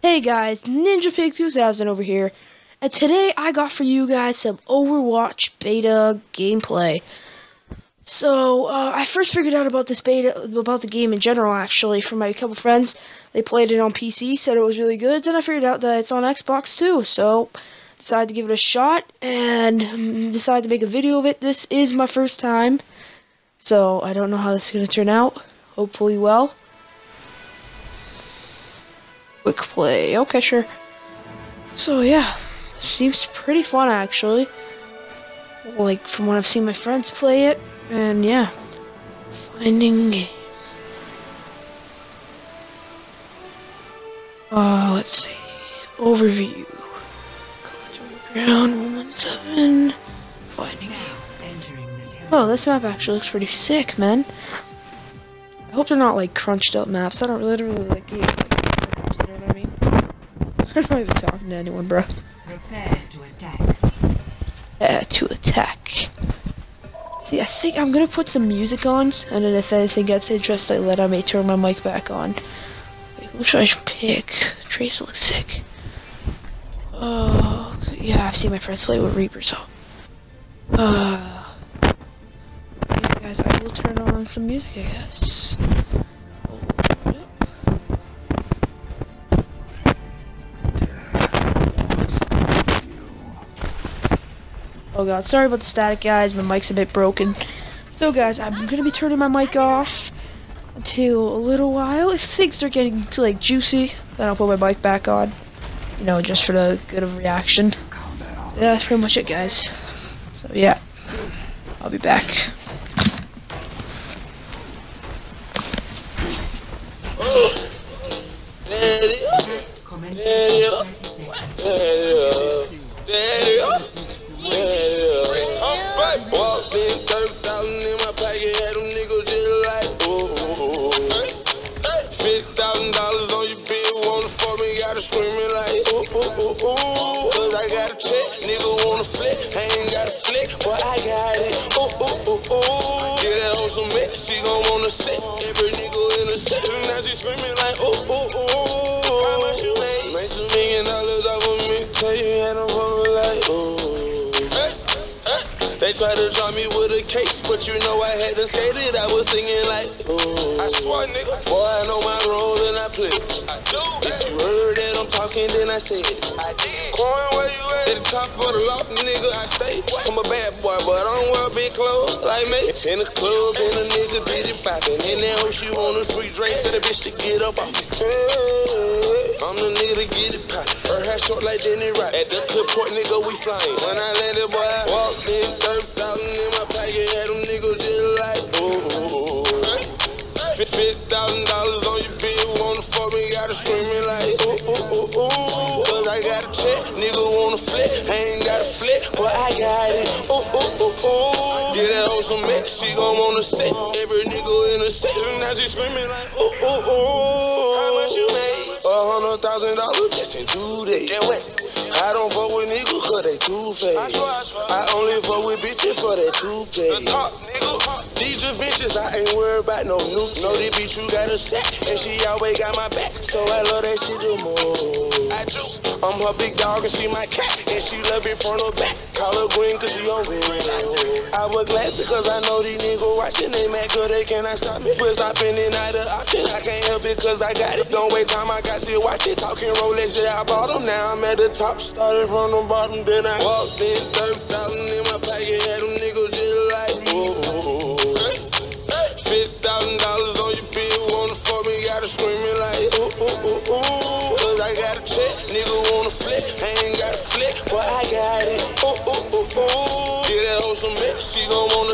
Hey guys, NinjaPig2000 over here, and today I got for you guys some Overwatch beta gameplay. So, I first figured out about this beta, about the game in general actually, from my couple friends. They played it on PC, said it was really good, then I figured out that it's on Xbox too, so decided to give it a shot, and decided to make a video of it. This is my first time, so I don't know how this is going to turn out. Hopefully well. Quick play. Okay, sure. So yeah, seems pretty fun actually. Like from what I've seen my friends play it, and yeah, finding game. Let's see. Overview. Underground 117. Finding game. Oh, this map actually looks pretty sick, man. I hope they're not like crunched up maps. I don't really like games like maps, you know what I mean? I'm not even talking to anyone, bro. Prepare to attack. To attack. See, I think I'm gonna put some music on, and then if anything gets interesting, I may turn my mic back on. Wait, who should I pick? Trace looks sick. Oh, yeah, I've seen my friends play with Reaper, so. Yeah, guys, I will turn on some music, I guess. Oh god, sorry about the static, guys. My mic's a bit broken. So guys, I'm gonna be turning my mic off until a little while. If things start getting like juicy, then I'll put my mic back on. You know, just for the good of reaction. Yeah, that's pretty much it, guys. So yeah, I'll be back. Walked in 30,000 in my pocket, had them niggas just like, oh. $50,000 on your bill, wanna fuck me, gotta screaming like, oh. Cause I got a check, nigga wanna flip, I ain't got a flick, but I got it, oh. Get that on some mix, she gon' wanna sit, every nigga in the section, now she screaming like, oh. How much you made? Made $2 million off of me, tell you, and I'm fucking like, oh. They tried to draw me with a case, but you know I had to skate it. I was singing like, oh. I swear, nigga, boy, I know my role and I play. I do. If you heard that I'm talking, then I say it. I did. Coin, where you at? At the top of the loft, nigga, I stay. I'm a bad boy, but I don't wear big clothes like me. In the club, and a nigga did it poppin'. In that hoe, she want a free drink, tell the bitch to get up off me. I'm the nigga to get it poppin'. Her hair short like Denny Rock. At the clip point, nigga, we flyin'. When I landed, boy, I walked in 30,000 in my pocket, had them niggas just like, oh. $50,000 on your bill, wanna fuck me, gotta screaming like, oh. Cause I got a check, nigga wanna flip, I ain't got a flip, but I got it, oh. Get that on some mix, she gon' wanna sit, every nigga in the section, now she screaming like, oh. How much you made? $100,000 just in 2 days. I don't fuck with niggas cause they too fake. I only fuck with bitches for that toothpaste. These are bitches, I ain't worried about no nukes. Know this bitch you got a set, and she always got my back. So I love that shit the most. I do. I'm her big dog and she my cat, and she love it front or back. Call her green cause she on red. I wear glasses cause I know these niggas watching. They mad cause they cannot stop me. But stopping it not an option. I can't help it cause I got it. Don't wait time, I got to watch it. Talking Rolex, yeah, I bought them. Now I'm at the top. Started from the bottom, then I walked in 30,000 in my pocket, had them niggas just like, oh. $50,000 on your bill, wanna fuck me, gotta screaming like, oh. Cause I got a check, nigga wanna flip, I ain't got a flip, but I got it, oh. Get that on some mix, she gon' wanna.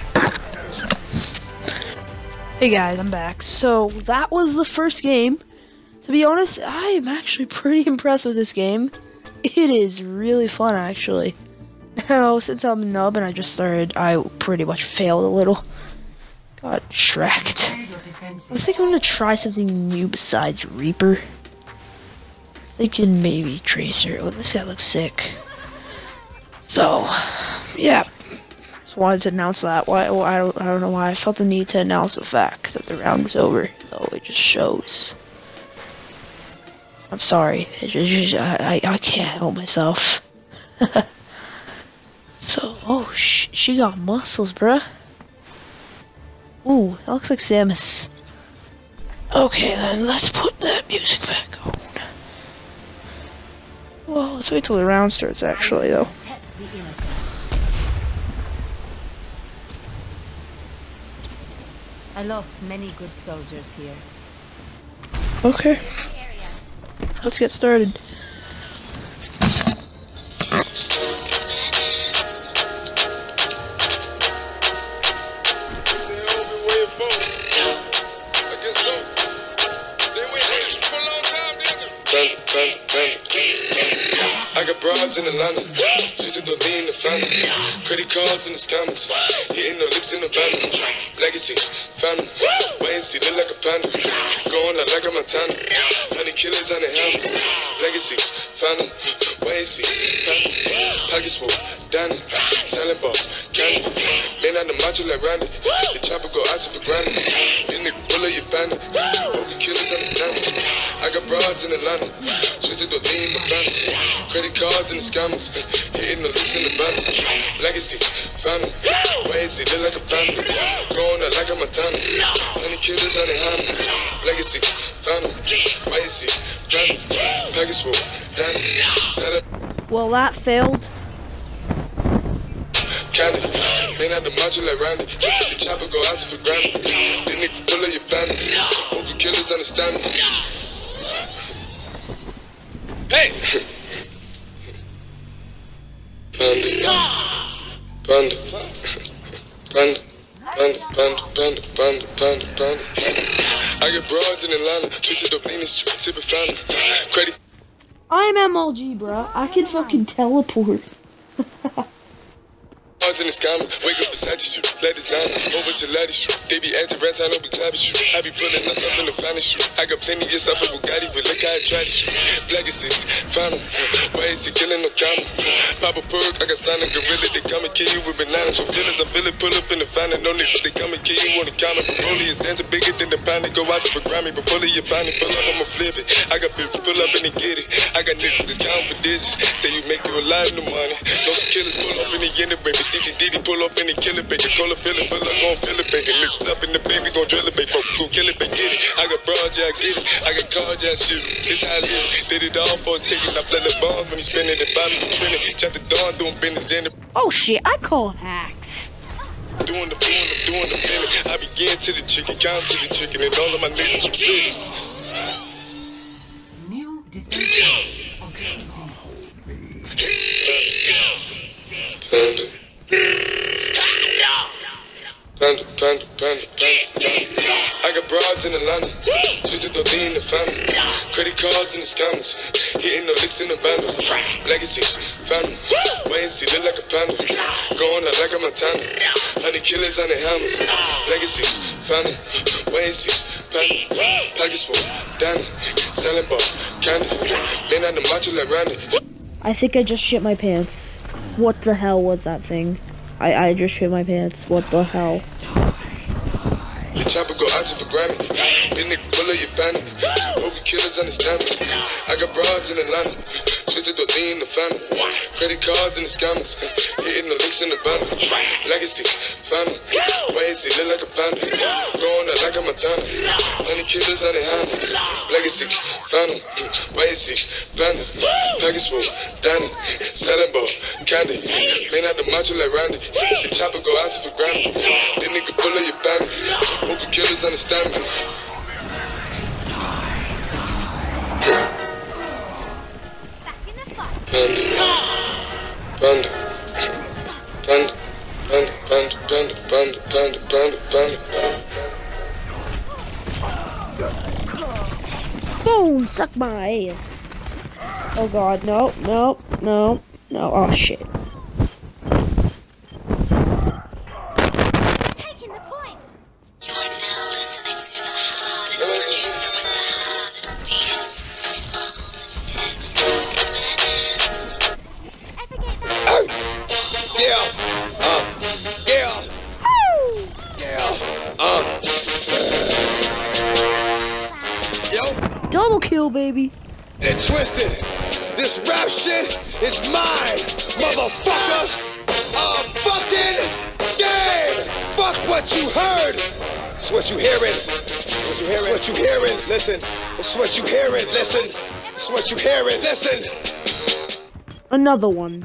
Hey guys, I'm back. So that was the first game. To be honest, I am actually pretty impressed with this game. It is really fun, actually. Now, since I'm a nub and I just started, I pretty much failed a little. Got shreked. I think I'm gonna try something new besides Reaper. Thinking maybe Tracer. Oh, this guy looks sick. So, yeah. Just wanted to announce that. I don't know why I felt the need to announce the fact that the round was over. Though it just shows. I'm sorry. I can't help myself. So, oh, she got muscles, bruh. Ooh, that looks like Samus. Okay, then let's put that music back on. Well, let's wait till the round starts, actually, though. I lost many good soldiers here. Okay. Let's get started. I got broads in Atlanta, just to lean the family. Credit cards in the scammers, hitting the licks in the van. Legacies, family, wait and see, look like a panda. Going out like a Montana, honey killers on the helmets. Legacies, family, wait and see, family. Pockets full, Danny, selling ball, candy. Man on the macho like Randy, the chopper go out to for granted. This nigga pull up your bandit, hope the killers understand it. I got broads in Atlanta, just to lean the family. Credit cards and the scammers, hitting the licks in the van. Legacy, family, wait and see, look like a panda. Going out like a Montana, honey killers on their hands. Legacy, family, wait and see, family. Package full, Danny, set up. Well, that failed. Candy, man out the macho like Randy. The chopper go out to for granted. This nigga pull up your bandit. Hope the killers understand me. Hey! Panda. I get broads in Atlanta, twisted up lean sipping fountain. Credit. I'm MLG, bruh. I can fucking teleport. In the scammers, wake up beside you, let design, whole bunch of ladies shoot. They be anti rent, I know we clapping shoot. I be pulling that stuff in the finest shoot. I got plenty just up with Bugatti, but look how I try to shoot. Legacies, final, ways to killing no comma. Pop a perk, I got signed a gorilla, they come and kill you with bananas. For feelings, I feel it, pull up in the finest. No niggas, they come and kill you on the counter. Broly is dancing bigger than the pound, go out to the Grammy. But fully your bounty, pull up, I'ma flip it. I got people, pull up and they get it. I got niggas that's counting for digits. Say you make you alive in the money. Those killers pull up in the end, baby. CGDD pull up in the kill it, baby. Call it, fill it, pull up, gon' fill it, baby. Lift up in the baby, gon' drill it, baby. Folks gon' kill it, baby. Get it. I got broad, yeah, I get it. I got cards, yeah, I shoot it. This how I live. Did it all for a ticket. I play the bombs when he spinning the bottom of trending. Chop the dawn, doing business in it. Oh shit, I call hacks. Doing the minute. I begin to the chicken, count to the chicken, and all of my niggas are big. New defense objective. Panda. I got broads in Atlanta, just to lean the family. Credit cards and the scammers, hitting the licks in the bundle. Legacies, family, wait and see, look like a panda. Going out like a Montana, honey killers on their helmets. Legacies, family, wait and see, family. Pockets full, Danny, selling ball, candy. Man on the macho like Randy. I think I just shit my pants. What the hell was that thing? I just shit my pants. What the hell? The chopper go out to for Grammy. This nigga pull up your bandit. Hope you killers understand me. I got broads in Atlanta, twisted to lean the family. Credit cards and the scammers, hitting the licks in the van. Legacies, family, wait and see, look like a panda. Going out like a Montana, honey killers on their hands. Legacies, family, wait and see, panda. Package full, Danny, selling ball, candy. Man out the macho like Randy. The chopper go out to for granted. This nigga pull up your bandit. Hope you killers understand me. Boom! Suck my ass. Oh god, no. Oh shit. Taking the point. You are now listening to the hottest producer with the hottest beats. Ever get that? Double kill, baby. And twisted. This rap shit is mine, motherfuckers. A fucking game. Fuck what you heard. It's what you hearing. It's what you hearing. Listen. It's what you hearing. Listen. It's what you hearing. Listen. Another one.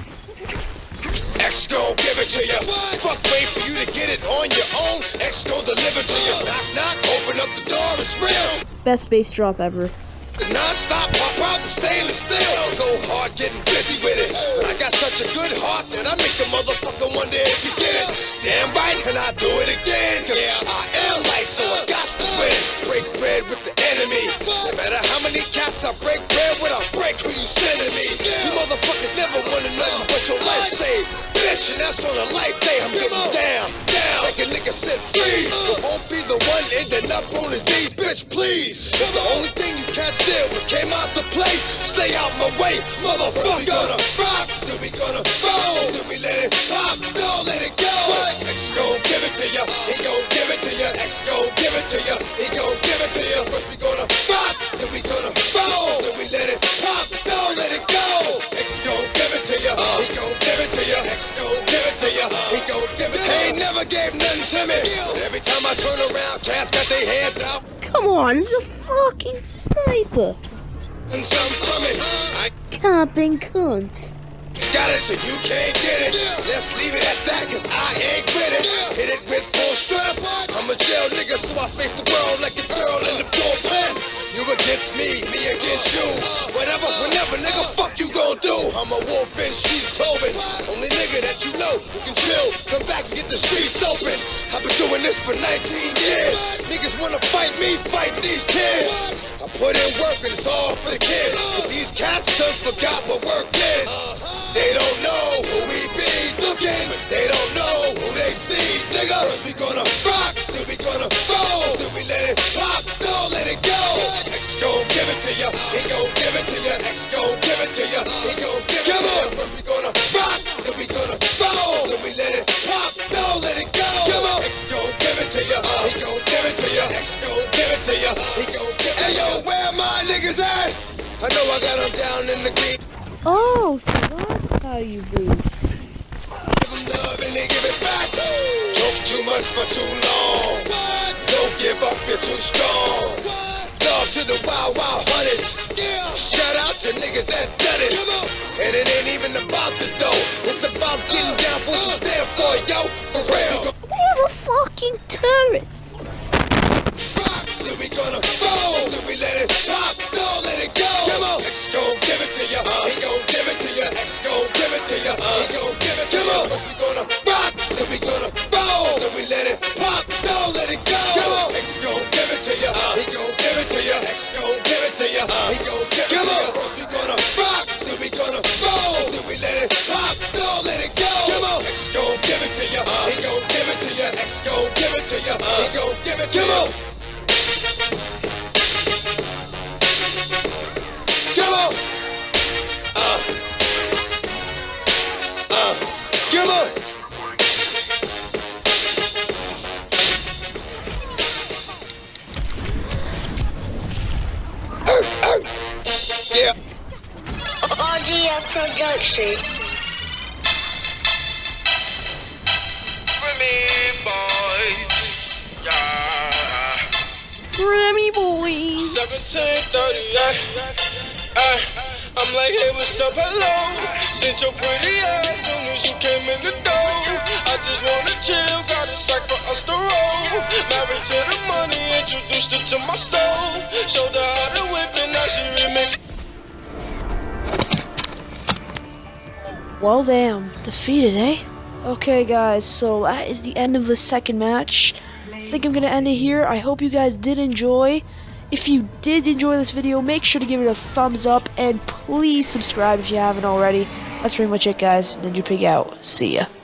X gon' give it to you. Fuck, wait for you to get it on your own. X gon' deliver to you. Knock, knock, open up the door, it's real. Best bass drop ever. Non-stop pop out and stainless steel. Go hard getting busy with it. But I got such a good heart that I make the motherfucker wonder if you get it. Damn right, and I do it again. Cause I am life, so I got to win. Break bread with the enemy. No matter how many cats I break bread with, I break who you sending me. You motherfuckers never wanna know what your life saved. Bitch, and that's on a life day. I'm getting down. Like a nigga said, freeze. I won't be the one ending up on his knees, bitch, please. The only thing you can't steal was came out to play. Stay out my way, motherfucker. We gonna rock, then we gonna roll, then we let it pop, don't let it go. X gon' give it to ya, he gon' give it to ya. X gon' give it to ya, he gon' give it to ya. First we gonna rock, then we gonna roll, then we let it pop, don't let it go. X gon' give it to ya, he gon' give it to ya. X gon' give it to ya, he gon' give it to ya. He ain't never gave nothing to me. But every time I turn around, cats got their hands out. Come on, it's a fucking sniper. And some from it. I Camping cunt. got it, so you can't get it. Let's leave it at that, cause I ain't with it. Hit it with full strength. I'm a jail nigga, so I face the world like a girl in the bullpen. You against me, me against you. Whatever, whenever, nigga, fuck you gon' do. I'm a wolf in sheep's clothing. Only nigga that you know who can chill. Come back and get the streets open. I've been doing this for 19 years. Niggas wanna fight me, fight these kids. I put in work and it's all for the kids. But these cats done forgot what work is. They don't know who we be looking, but they don't know who they see. Nigga, first we gonna rock, then we gonna roll, then we let it pop, don't let it go. X gon' give it to ya, he gon' give it to ya. X gon' give it to ya, he gon' give it to ya. First we gonna rock, then we gonna roll, then we let it pop, don't let it go. X gon' give it to ya, he gon' give it to ya. X gon' give it to ya, he gon' give it to ya. Hey yo, where my niggas at? I know I got them down in the green. Oh, so that's how you boost. Give them love and they give it back. Talk too much for too long. Don't give up, you're too strong. Love to the wild, wild hunters. Shout out to niggas that done it. And it ain't even about the dough. It's about getting down for what you stand for, yo. For real. We have a fucking turret. Rock, then we gonna roll, then we let it pop, don't let it go. X gon' give it to ya, he gon' give it to ya. X gon' give it to ya, he gon' give it to ya. First we gonna rock, then we gonna roll, then we let it pop, don't let it go. X gon' give it to ya, he gon' give it to ya. X gon' give it to ya, he gon' give it to ya. First we gonna rock, then we gonna roll, then we let it pop, don't let it go. X gon' give it to ya, he gon' give it to ya. X gon' give it to ya, he gon' give it to ya. Come on! Come on! Yeah. RGF Production. Remy boys. 1738. I'm like, hey, what's up, hello? Since your pretty ass soon as you came in the door. I just wanna chill, got a sack for us to roll. Married to the money, introduced her to my stove. Showed her how to whip and now she remix. Well, damn. Defeated, eh? Okay, guys, so that is the end of the second match. I think I'm going to end it here. I hope you guys did enjoy. If you did enjoy this video, make sure to give it a thumbs up. And please subscribe if you haven't already. That's pretty much it, guys. Ninja Pig out. See ya.